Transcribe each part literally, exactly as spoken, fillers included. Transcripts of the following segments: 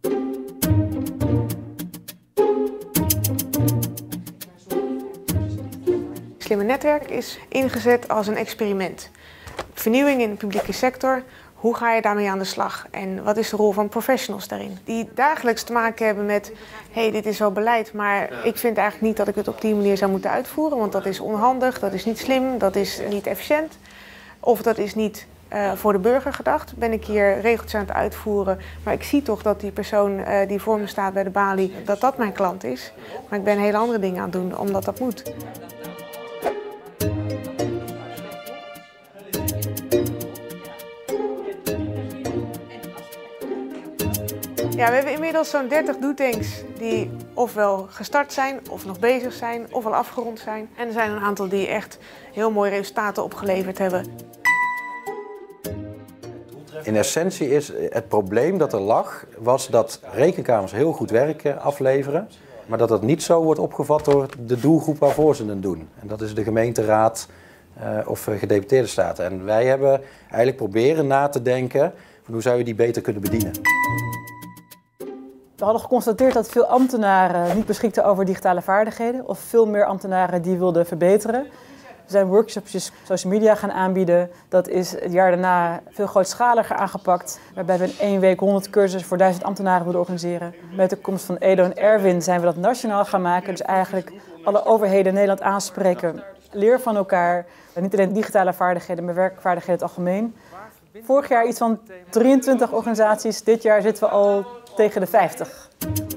Slimme netwerk is ingezet als een experiment. Vernieuwing in de publieke sector, hoe ga je daarmee aan de slag? En wat is de rol van professionals daarin? Die dagelijks te maken hebben met, hé, hey, dit is wel beleid, maar ik vind eigenlijk niet dat ik het op die manier zou moeten uitvoeren, want dat is onhandig, dat is niet slim, dat is niet efficiënt. Of dat is niet uh, voor de burger gedacht. Ben ik hier regeltjes aan het uitvoeren, maar ik zie toch dat die persoon uh, die voor me staat bij de balie, dat dat mijn klant is. Maar ik ben hele andere dingen aan het doen, omdat dat moet. Ja, we hebben inmiddels zo'n dertig doetanks die ofwel gestart zijn, of nog bezig zijn, of al afgerond zijn. En er zijn een aantal die echt heel mooie resultaten opgeleverd hebben. In essentie is het probleem dat er lag, was dat rekenkamers heel goed werk afleveren, maar dat dat niet zo wordt opgevat door de doelgroep waarvoor ze het doen. En dat is de gemeenteraad uh, of gedeputeerde staten. En wij hebben eigenlijk proberen na te denken van hoe zou je die beter kunnen bedienen. We hadden geconstateerd dat veel ambtenaren niet beschikten over digitale vaardigheden of veel meer ambtenaren die wilden verbeteren. We zijn workshops social media gaan aanbieden. Dat is het jaar daarna veel grootschaliger aangepakt, waarbij we in één week honderd cursussen voor duizend ambtenaren wilden organiseren. Met de komst van Edo en Erwin zijn we dat nationaal gaan maken. Dus eigenlijk alle overheden in Nederland aanspreken. Leer van elkaar. Niet alleen digitale vaardigheden, maar werkvaardigheden in het algemeen. Vorig jaar iets van drieëntwintig organisaties. Dit jaar zitten we al tegen de vijftig.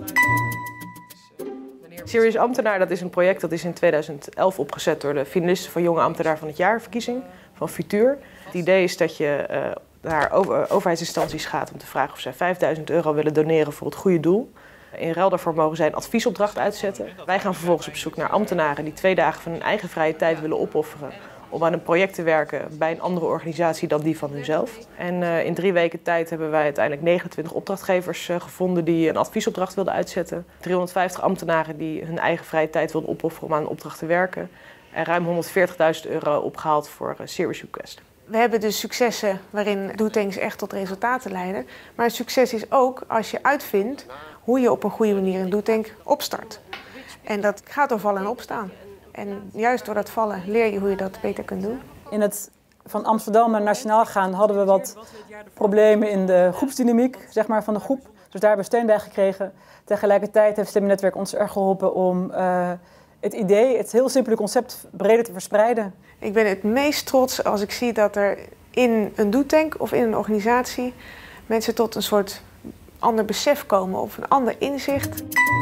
Serious Ambtenaar, dat is een project dat is in tweeduizend elf opgezet door de finalisten van Jonge Ambtenaar van het Jaar verkiezing van Futuur. Het idee is dat je uh, naar over, overheidsinstanties gaat om te vragen of zij vijfduizend euro willen doneren voor het goede doel. In ruil daarvoor mogen zij een adviesopdracht uitzetten. Wij gaan vervolgens op zoek naar ambtenaren die twee dagen van hun eigen vrije tijd willen opofferen om aan een project te werken bij een andere organisatie dan die van hunzelf. En uh, in drie weken tijd hebben wij uiteindelijk negenentwintig opdrachtgevers uh, gevonden die een adviesopdracht wilden uitzetten. driehonderdvijftig ambtenaren die hun eigen vrije tijd wilden opofferen om aan een opdracht te werken. En ruim honderdveertigduizend euro opgehaald voor uh, Serious Request. We hebben dus successen waarin doetanks echt tot resultaten leiden. Maar het succes is ook als je uitvindt hoe je op een goede manier een doetank opstart. En dat gaat door vallen en opstaan. En juist door dat vallen leer je hoe je dat beter kunt doen. In het van Amsterdam naar Nationaal gaan hadden we wat problemen in de groepsdynamiek, zeg maar, van de groep. Dus daar hebben we steun bij gekregen. Tegelijkertijd heeft Slimme Netwerk ons erg geholpen om uh, het idee, het heel simpele concept, breder te verspreiden. Ik ben het meest trots als ik zie dat er in een doetank of in een organisatie mensen tot een soort ander besef komen of een ander inzicht.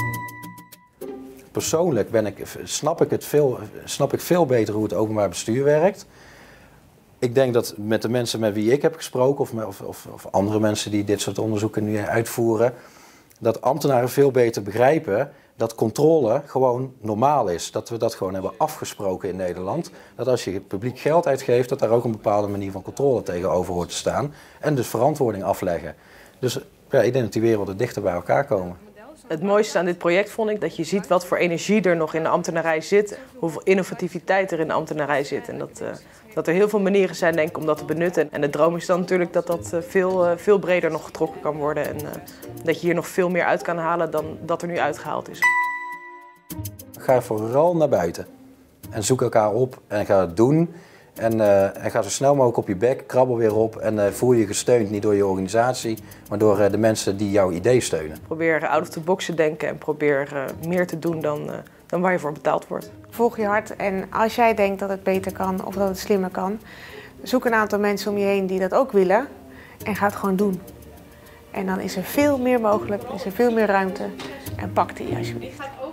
Persoonlijk ben ik, snap, ik het veel, snap ik veel beter hoe het openbaar bestuur werkt. Ik denk dat met de mensen met wie ik heb gesproken, of, of, of, of andere mensen die dit soort onderzoeken nu uitvoeren, dat ambtenaren veel beter begrijpen dat controle gewoon normaal is. Dat we dat gewoon hebben afgesproken in Nederland. Dat als je publiek geld uitgeeft, dat daar ook een bepaalde manier van controle tegenover hoort te staan. En dus verantwoording afleggen. Dus ja, ik denk dat die werelden dichter bij elkaar komen. Het mooiste aan dit project vond ik dat je ziet wat voor energie er nog in de ambtenarij zit. Hoeveel innovativiteit er in de ambtenarij zit. En dat, uh, dat er heel veel manieren zijn, denk ik, om dat te benutten. En de droom is dan natuurlijk dat dat uh, veel, uh, veel breder nog getrokken kan worden. En uh, dat je hier nog veel meer uit kan halen dan dat er nu uitgehaald is. Ga vooral naar buiten. En zoek elkaar op en ga het doen. En, uh, en ga zo snel mogelijk op je bek, krabbel weer op en uh, voel je gesteund niet door je organisatie, maar door uh, de mensen die jouw idee steunen. Probeer out of the box te denken en probeer uh, meer te doen dan, uh, dan waar je voor betaald wordt. Volg je hart en als jij denkt dat het beter kan of dat het slimmer kan, zoek een aantal mensen om je heen die dat ook willen en ga het gewoon doen. En dan is er veel meer mogelijk, is er veel meer ruimte en pak die alsjeblieft.